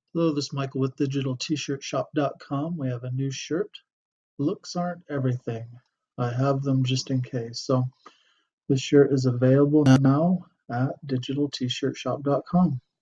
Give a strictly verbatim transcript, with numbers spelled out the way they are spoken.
Hello, this is Michael with digital t shirt shop dot com. We have a new shirt. Looks aren't everything. I have them just in case. So this shirt is available now at digital t shirt shop dot com.